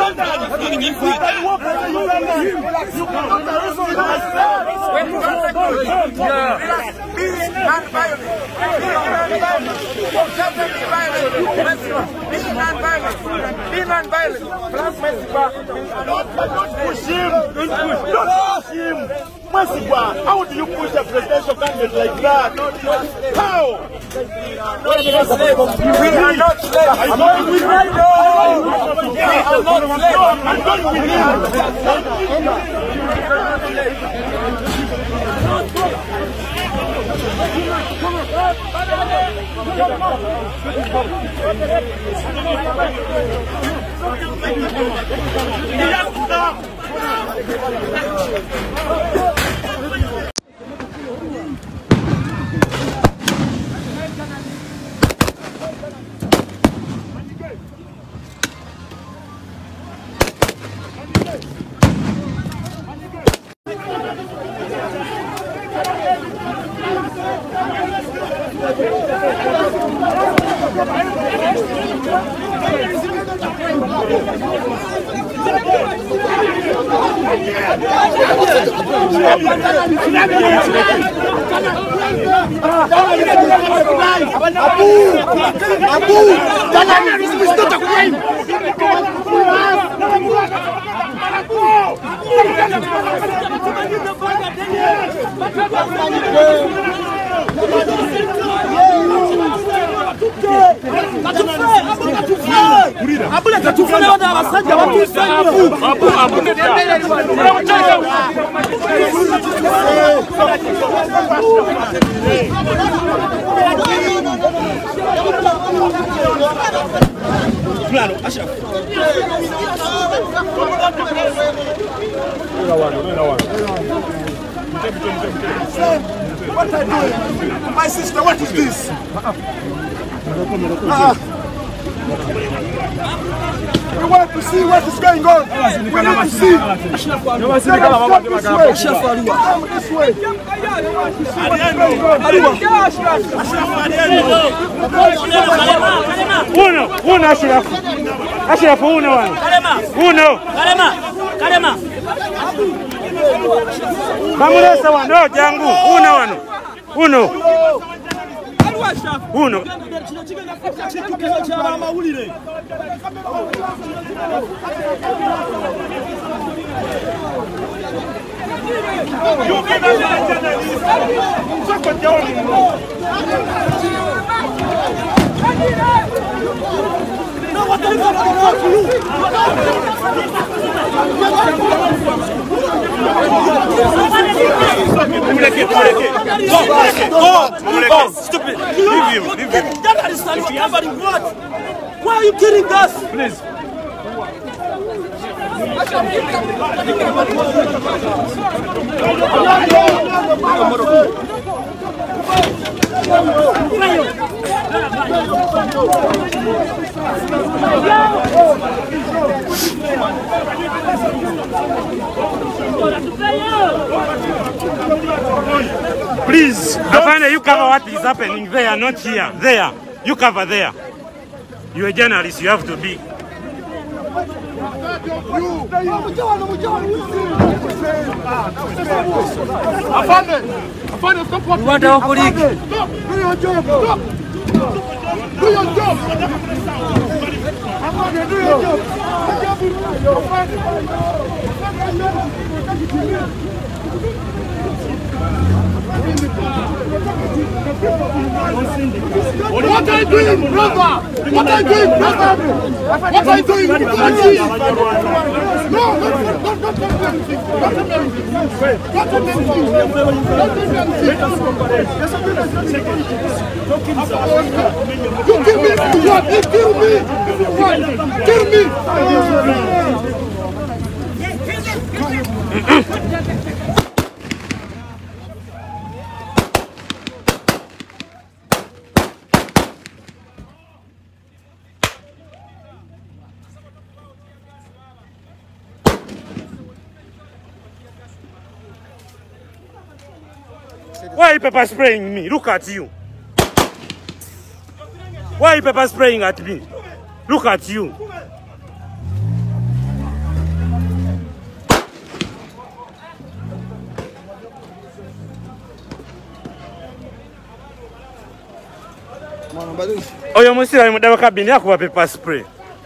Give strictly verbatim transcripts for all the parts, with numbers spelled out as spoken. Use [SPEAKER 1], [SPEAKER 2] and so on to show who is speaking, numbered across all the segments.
[SPEAKER 1] Be non-violent. Don't push him. Don't push him. How do you push a presidential candidate like that? How? We are not slaves. I'm not with you. I'm not slaves. I'm not with you. What are you doing? My sister, what is this? Uh, we want to see what is going on. We need to see. Come this way.
[SPEAKER 2] Uno, uno, Ashraf. Ashraf, uno, uno. Kalema, Kalema. Vamos a no, Jangu, uno, uno. Uno.
[SPEAKER 1] Stupid. Leave him. Leave him.
[SPEAKER 3] Why are you killing us?
[SPEAKER 1] Please.
[SPEAKER 2] Please, Afane, you cover what is happening there, not here. There. You cover there. You're a journalist, you have to be.
[SPEAKER 1] Afane! Afane, stop what
[SPEAKER 3] you want our colleague.
[SPEAKER 1] Stop! Do your job! Stop! Do your job! Afane, do your job! What are you doing, brother? What are you doing, brother? What are you doing? What are you doing? No, no, no, don't tell me anything. Don't tell me anything. Don't tell me anything. Don't tell me anything. You kill me if you want. You kill me if you want. Kill me.
[SPEAKER 2] Why are you pepper spraying me? Look at you. Why are you pepper spraying at me? Look at you. Oyo musira ali mudawa kabini akuba paper spray.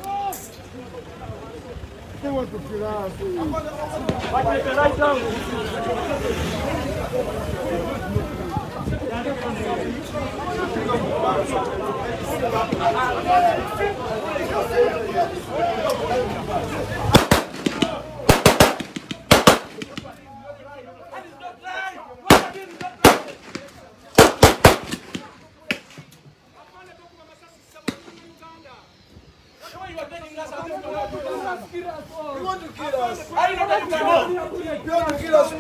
[SPEAKER 3] You want to kill us? I know that you want to kill us.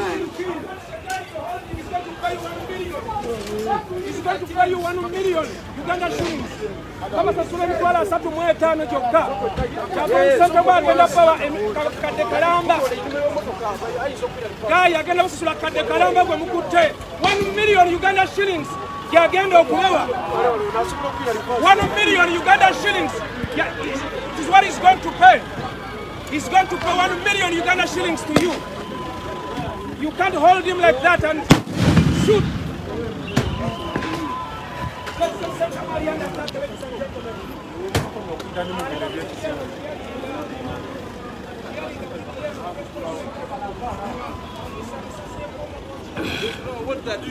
[SPEAKER 3] He's going to pay you one million Uganda shillings. Kama sasula mitwala satu mwe tano joka. Chapa santa bali wenda pawa kade kalamba. Gaya agenda basula kade kalamba gwe mukute. One million Uganda shillings. Yagenda okuwewa. One million Uganda shillings. This is what he's going to pay. He's going to pay one million Uganda shillings to you. You can't hold him like that and shoot. What did I do?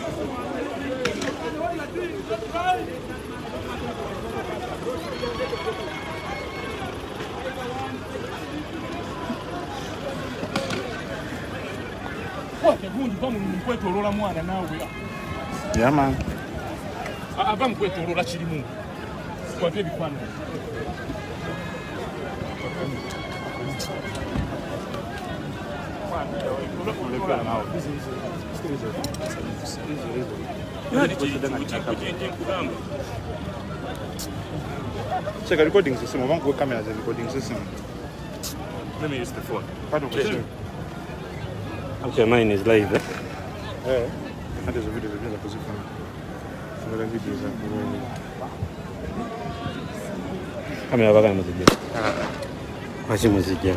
[SPEAKER 1] Yeah, man.
[SPEAKER 3] Ava mkwetorola kirimu. Kwa vile bikwano.
[SPEAKER 1] Check a recording system. I want to go camera as a recording system.
[SPEAKER 2] Let me use the phone.
[SPEAKER 1] Pardon, question.
[SPEAKER 2] Okay, mine is live. Eh?
[SPEAKER 1] Yeah. And there's a video, there's a position. Some other videos are going.
[SPEAKER 2] Kamera baka muziki. Wachi muziki.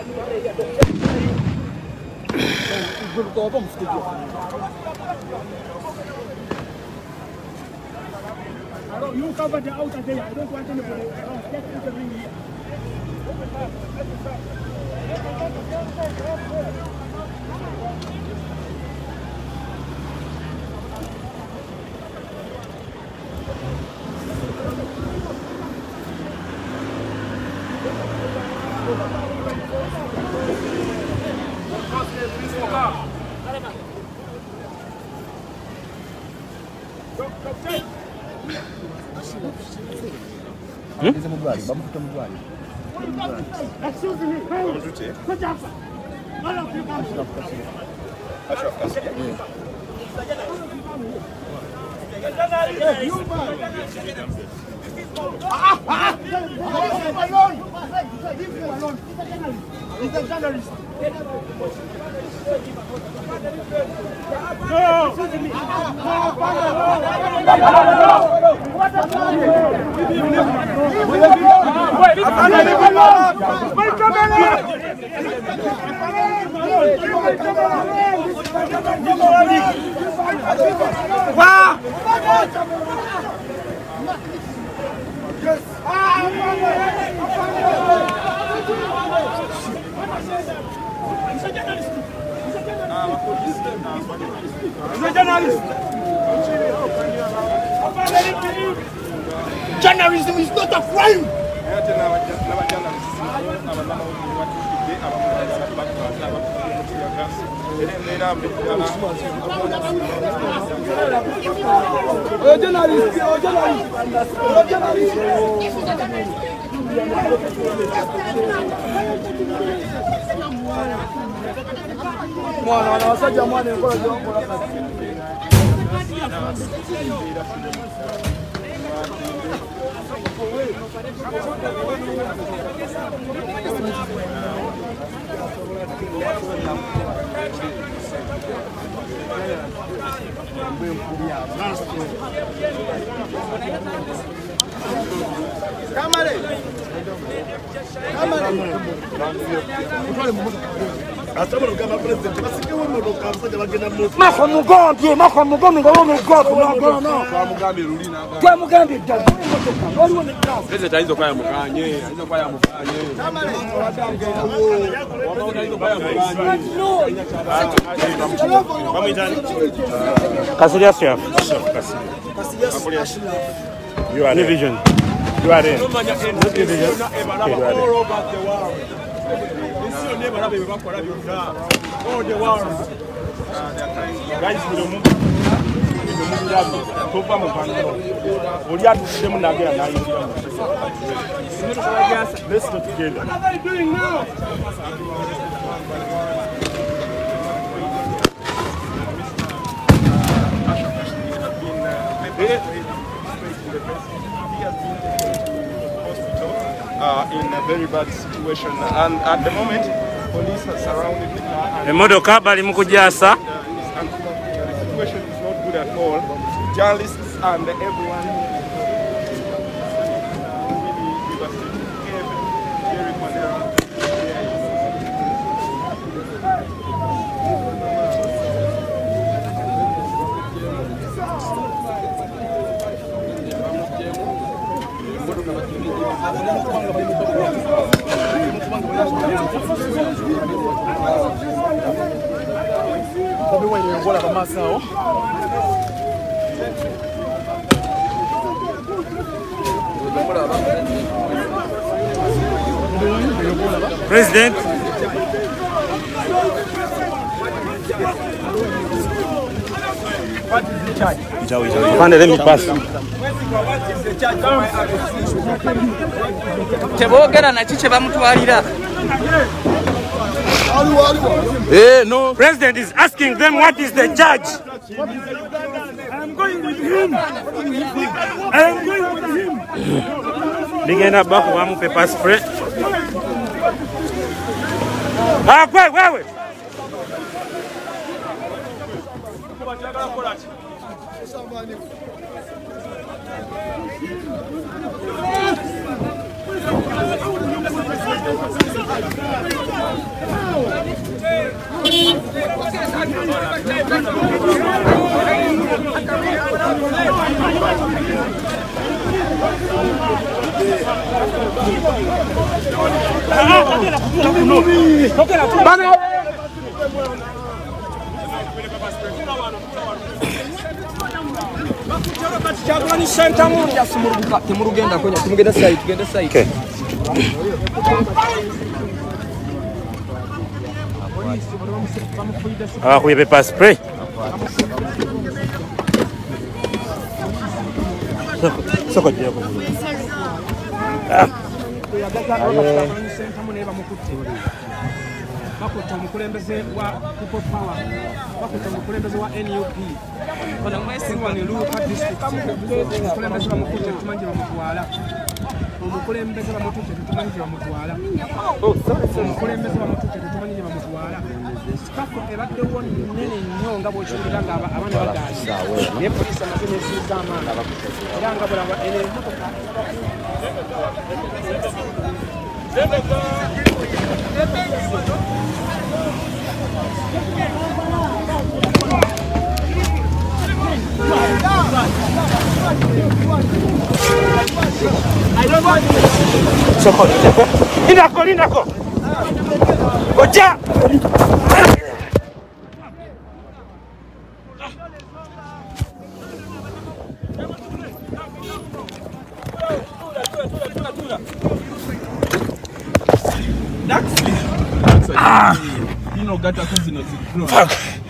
[SPEAKER 3] You cover the outer there. I don't want anybody around. Get into the ring here. Excuse me. He's a journalist. No! Excuse me. Wow! Yes. He's a journalist. He's a journalist. Journalism is not a crime. Oh, journalist, oh, journalist, oh, journalist. Mwana wanawasajja mwana enkola gy'okola kati. Kamale. Kamale.
[SPEAKER 4] Mako mugombye, mako mugombye ngo mugombye no no. Kwa mugambe rulina. Kwa mugambe dad. Waliwo ne class. President aizo kwa mukanye, aizo kwa mukanye.
[SPEAKER 2] Kasilias chef.
[SPEAKER 1] Kasilias.
[SPEAKER 2] You are division. You are in.
[SPEAKER 1] Division. All the world. Guys, we don't move. Let's go together. What are they doing now? Uh, in a very bad situation, and at the moment, police are surrounded the car.
[SPEAKER 2] The motoka bali mukujasa.
[SPEAKER 1] The situation is not good at all. Journalists and everyone really devastated. Very funny.
[SPEAKER 2] President. Find let me pass.
[SPEAKER 4] Tebogera na chiche bamutwalira.
[SPEAKER 2] Eh, no. President is asking them what is the charge.
[SPEAKER 3] I am going with him. I am going with him.
[SPEAKER 2] Ligenda baku wa mu paper spray. Ah, wewe wewe.
[SPEAKER 4] Chakula center mu ya sumuruka temurugenda konya tumugenda site tugenda site.
[SPEAKER 2] Okay. Ah, kuye paper spray. Soko dia ko. Ah.
[SPEAKER 3] Bakuta omukulembeze wa People Power, bakuta omukulembeze wa N U P. Kono mwesi wani Luka district. Omukulembeze bamukute tumanyi bamutwala. Omukulembeze bamutute tumanyi bamutwala. Omukulembeze bamutute tumanyi bamutwala. Sikafu ebadde woni nene nnyo nga bw'okiwulira nga abaana bagaasi. Naye poliisi amaze n'esiza amaanyi era nga bulaba eno emmotoka
[SPEAKER 2] Soko. Inako, inako. Oja.
[SPEAKER 1] Ah, you know, got a cousin.